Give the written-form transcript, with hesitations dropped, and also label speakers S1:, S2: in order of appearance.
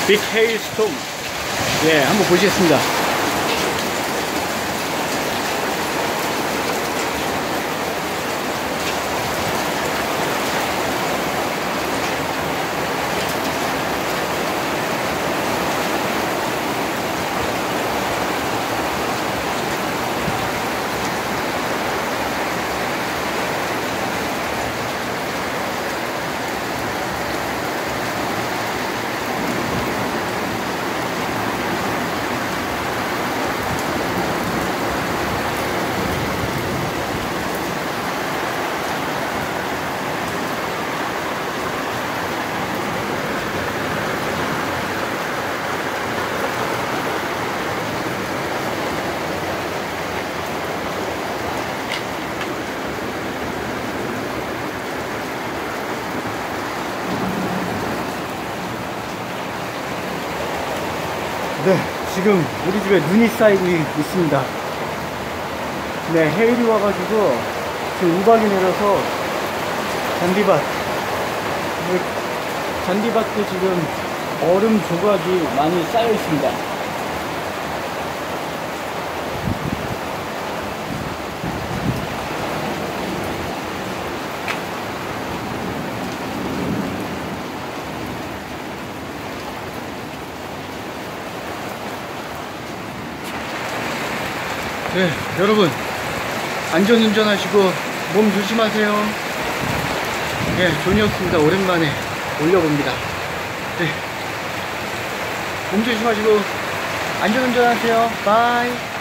S1: 빅 헤일스톰. 예, 한번 보시겠습니다. 네, 지금 우리 집에 눈이 쌓이고 있습니다. 네, 해일이 와가지고 지금 우박이 내려서 잔디밭도 지금 얼음 조각이 많이 쌓여 있습니다. 네, 여러분 안전운전 하시고 몸 조심하세요. 네, 존이었습니다. 오랜만에 올려봅니다. 네, 몸 조심하시고 안전운전 하세요. 바이.